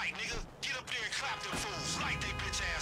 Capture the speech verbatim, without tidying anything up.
right, nigga. Get up there and clap them fools. Like they bitch ass